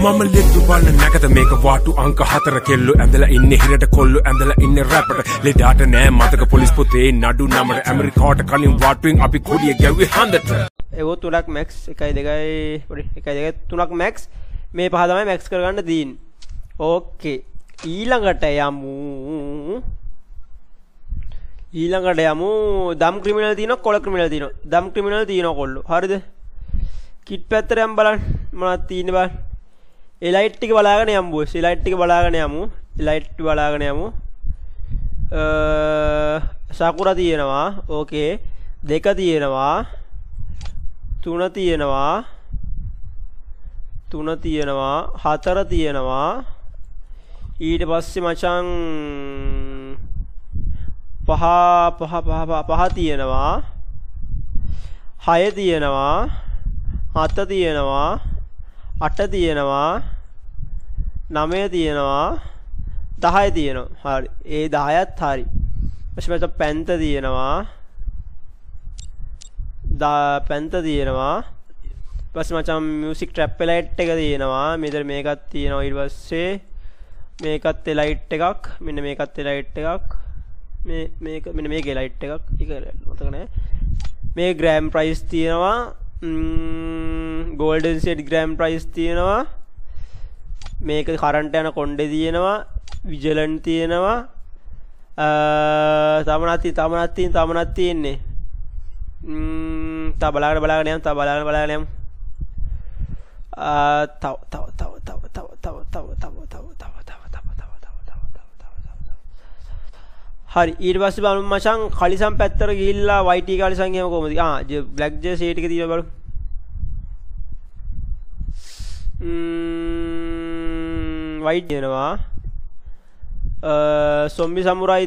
මම ලෙඩු බලන නැකත මේක වාටු අංක 4 කෙල්ලෝ ඇඳලා ඉන්නේ හිරට කොල්ලෝ ඇඳලා ඉන්නේ රැපට ලෙඩාට නෑ මතක පොලිස් පොතේ නඩු නමර ඇමරිකාට කලින් වාටුවෙන් අපි කොඩිය ගැව්වේ හන්දට ඒකෝ 3ක් මැක්ස් 1 2 පොඩි 1 2 3ක් මැක්ස් මේ පහ තමයි මැක්ස් කරගන්න දීන්නේ ඕකේ ඊළඟට යමු දම් ක්‍රිමිනල් තියෙනවා කොළ ක්‍රිමිනල් තියෙනවා දම් ක්‍රිමිනල් තියෙනවා කොල්ලෝ හරිද කිට් පැත්තට යම් බලන්න මොනවද තියෙන්නේ බලන්න ඒ ලයිට් ටික බලාගෙන යමු බොස් ඒ ලයිට් ටික බලාගෙන යමු ඒ ලයිට් ටික බලාගෙන යමු සකුරා තියෙනවා ඕකේ 2 තියෙනවා 3 තියෙනවා 4 තියෙනවා ඊට පස්සේ මචං පහ තියෙනවා 6 තියෙනවා 7 තියෙනවා 8 තියෙනවා 9 තියෙනවා 10 තියෙනවා හරි ඒ 10ත් හරි ඊට පැන්ත තියෙනවා තියෙනවා ඊපස්සේ මචං මියුසික් ට්‍රැප් ලයිට් එක තියෙනවා මෙතන මේකක් තියෙනවා ඊට පස්සේ මේකත් ලයිට් එකක් මෙන්න මේකත් ලයිට් එකක් මේක මෙන්න මේකේ ලයිට් එකක් ටික මතක නැහැ මේ ග්‍රෑම් ප්‍රයිස් තියෙනවා ගෝල්ඩන් සෙට් ග්‍රෑම් ප්‍රයිස් තියෙනවා මේක කරන්ට් යන කොණ්ඩේ තියෙනවා විජිලන්ට් තියෙනවා තමනත් තියෙන්නේ තා බලාගෙන යමු හරි ඊට පස්සේ බලමු මචං කලිසම් පැත්තට ගිහිල්ලා YT කලිසම් එහෙම කොහමද බ්ලැක් ජර්සි ටික තියෙනවා බලමු වයිට් තියෙනවා සොම්බි සමුරායි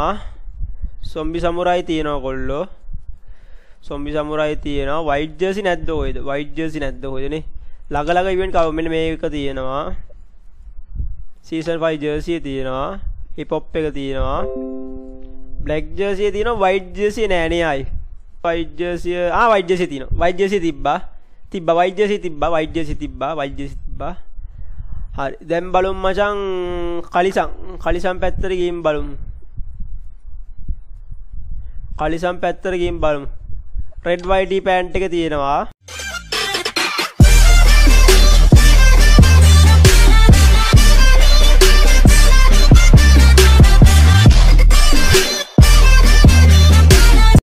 තියෙනවා කොල්ලෝ සොම්බි සමුරායි තියෙනවා වයිට් ජර්සි නැද්ද ඔයද නේ ළඟ ඉවෙන්ට් කව මෙන්න මේක තියෙනවා සීසන් 5 ජර්සි තියෙනවා හිප් හොප් එක තියෙනවා බ්ලැක් ජර්සි තියෙනවා වයිට් ජර්සි නෑ නේ ආයි වයිට් ජර්සි වයිට් ජර්සි තියෙනවා වයිට් ජර්සි තිබ්බා වයිට් ජර්සි තිබ්බා හරි දැන් බලමු මචං කලිසම් පැත්තට ගිහින් බලමු රෙඩ් වයිට් පැන්ට් එක තියෙනවා